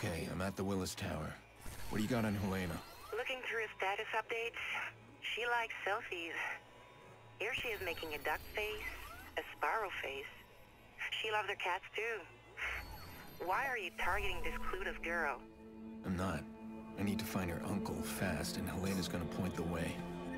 Okay, I'm at the Willis Tower. What do you got on Helena? Looking through status updates. She likes selfies. Here she is making a duck face, a sparrow face. She loves her cats too. Why are you targeting this clueless girl? I'm not. I need to find her uncle fast, and Helena's gonna point the way.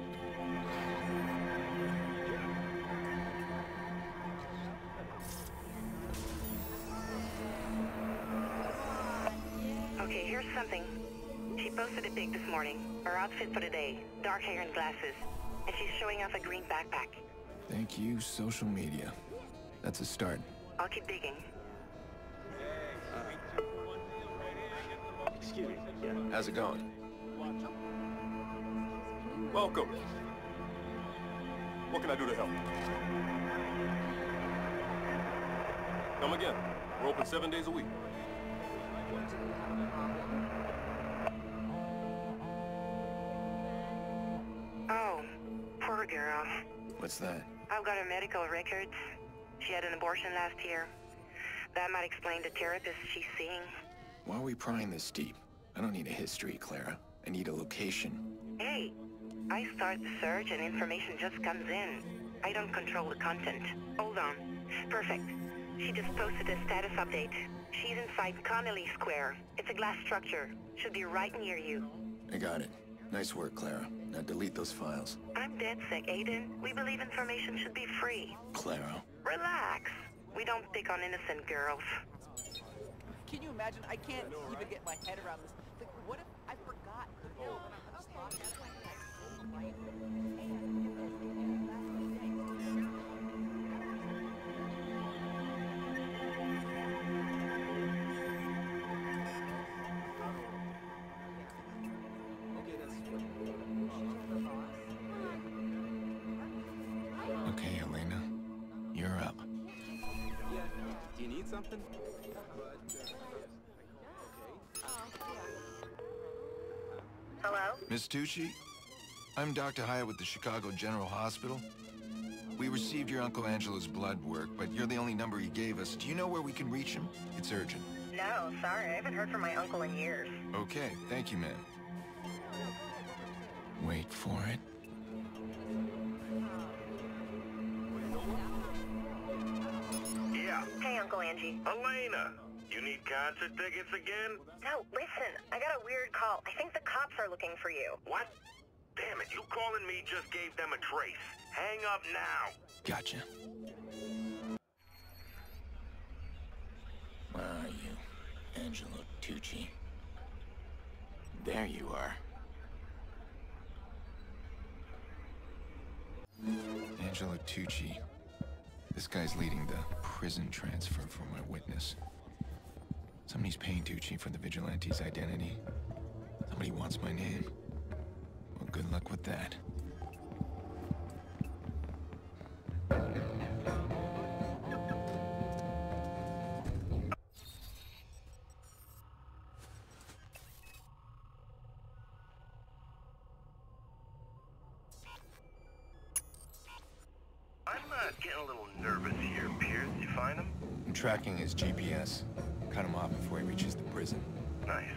Okay, here's something. She posted a pic this morning. Her outfit for the day. Dark hair and glasses. And she's showing off a green backpack. Thank you, social media. That's a start. I'll keep digging. Excuse me. Yeah. How's it going? Welcome. What can I do to help? Come again. We're open 7 days a week. Oh, poor girl. What's that? I've got her medical records. She had an abortion last year. That might explain the therapist she's seeing. Why are we prying this deep? I don't need a history, Clara. I need a location. Hey, I start the search and information just comes in. I don't control the content. Hold on. Perfect. She just posted a status update. She's inside Connolly Square. It's a glass structure. Should be right near you. I got it. Nice work, Clara. Now delete those files. I'm dead sick, Aiden. We believe information should be free. Clara. Relax. We don't pick on innocent girls. Can you imagine? I can't even get my head around this. Like, what if I forgot? Okay, Helena. You're up. Do you need something? Hello? Miss Tucci? I'm Dr. Hyatt with the Chicago General Hospital. We received your Uncle Angelo's blood work, but you're the only number he gave us. Do you know where we can reach him? It's urgent. No, sorry. I haven't heard from my uncle in years. Okay, thank you, ma'am. Wait for it. Yeah. Hey, Uncle Angie. Elena, you need concert tickets again? No, listen. I got a weird call. I think the cops are looking for you. What? Damn it, you calling me just gave them a trace. Hang up now. Gotcha. Where are you, Angelo Tucci? There you are. Angelo Tucci. This guy's leading the prison transfer for my witness. Somebody's paying Tucci for the vigilante's identity. Somebody wants my name. Well, good luck with that. I'm getting a little nervous here, Pierce. You find him? I'm tracking his GPS. Cut him off before he reaches the prison. Nice.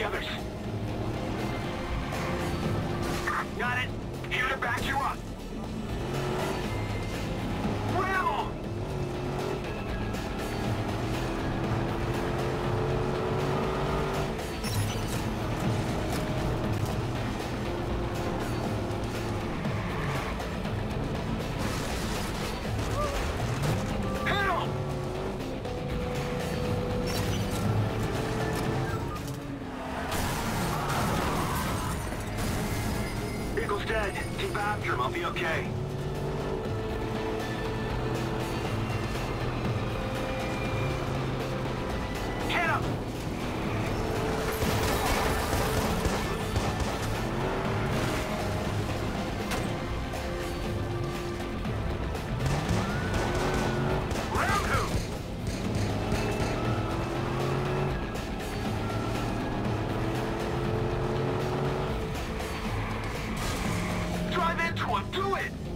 others. Got it. Here to back you up. Will! Eagle's dead. Keep after him. I'll be okay. Hit him! Round him! Drive into him! Do it!